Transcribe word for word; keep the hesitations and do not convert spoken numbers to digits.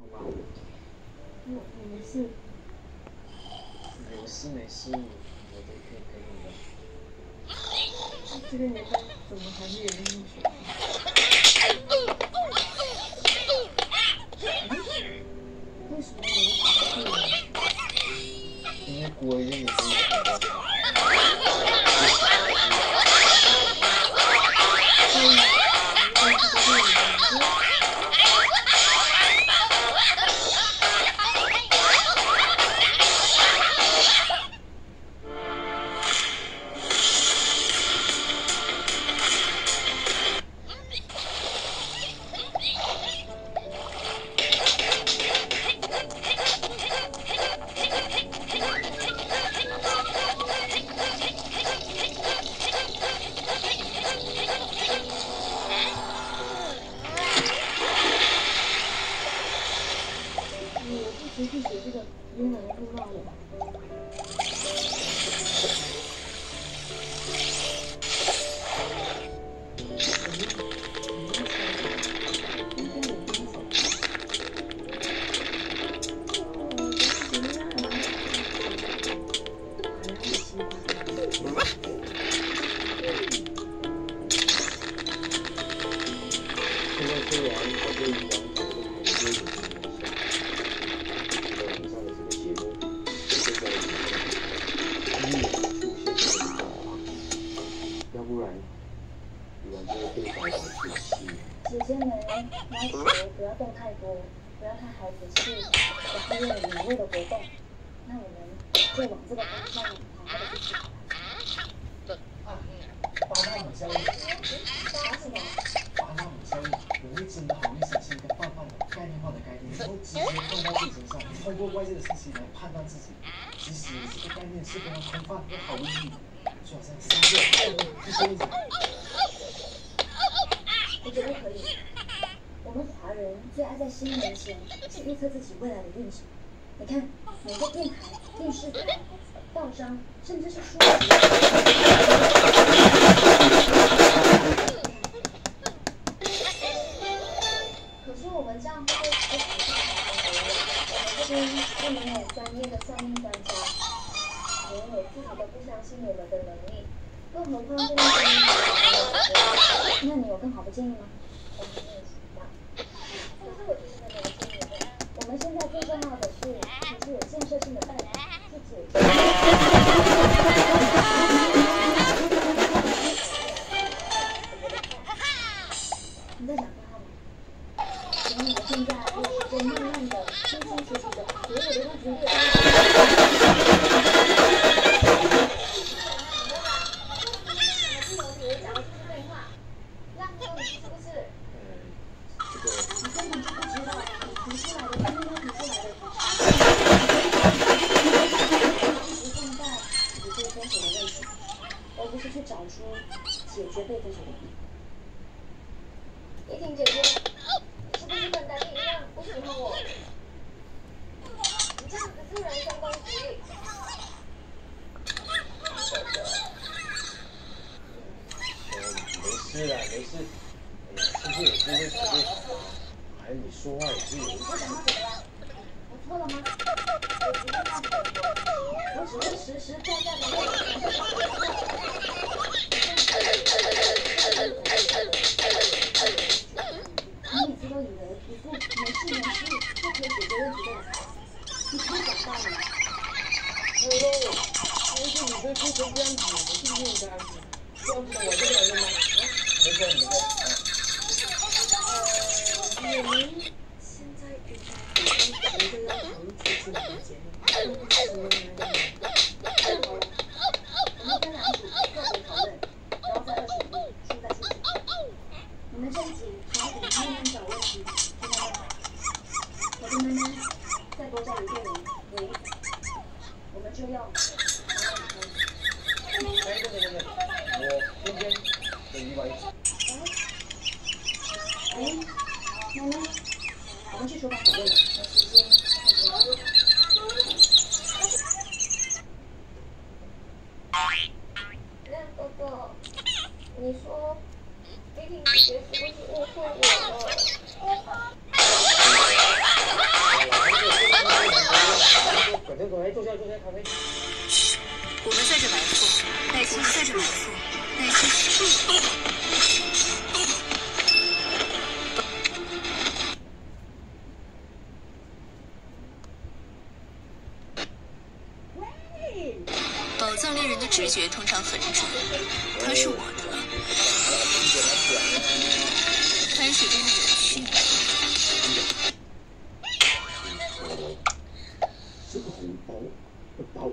吧？ 我我没事。 有事没事，我都可以跟你的。 这个年代怎么还是有英雄？为什么我不可以？ 因为国语也是很多场。 谁去写这个晕人呼骂的？ 现在虽然我对于王者要不然，你玩这个对方的游戏。 姐姐们要求不要动太多，不要太孩子气，然后又有美味的活动，那我们就往这个方向好好的去做。 啊，巴纳姆效应。 啥什么？ 巴纳姆效应，人类真的很容易相信一个泛泛的概念化的概念，然后直接放到自己身上，通过外界的信息来判断自己。其实这个概念是非常空泛又毫无意义的。就好像星座、这些例子。 我觉得可以。我们华人最爱在新年前去预测自己未来的运势。你看，每个电台、电视台、报章，甚至是书籍。可是我们这样会不会不符合我们这边又没有专业的算命专家？我们有自己都不相信我们的能力，更何况这边专业的那你有更好的建议吗？我还没有想到。可是我就是在这个建议的。我们现在最重要的是，提出有建设性的办法去解决。你在讲电话吗？请问我现在有时间慢慢的、清清楚楚的给我的日子列而不是去找出解决被分手的地方。依婷姐姐，你是不是跟丹妮一样不喜欢我？你这样子是人身攻击。 没事啦，没事。哎呀，是不是有机会才会好啊？还有你说话也是有。 我讲话怎么了？我错了吗？我不是这样子的人，我只是实实在在的为你每次都以为一副没事没事就可以解决问题的人，你可以长大吗？ 我说我，但是你对顾客这样子，我是不是应该这样子我就来了吗？啊， 没事没事。 呃，我们现在应该已经觉得要投入出去我们节目，但不知道那个。 好了，我们分两组个别讨论，然后在二选一，输在数学。你们这一集从我们慢慢找问题，去慢慢找。我跟妈妈再多叫一个人围一组，我们就用慢慢抽。 哎，对对对对，我今天跟你玩一组。 哎，妈妈，我们去厨房讨论了，没时间，快点。 亮哥哥，你说依婷姐姐是不是误会我了？ 门口，哎，坐下坐下，咖啡。 我们在这埋伏，耐心在这埋伏，耐心。宝藏猎人的直觉通常很准，他是我的了。开始跟人。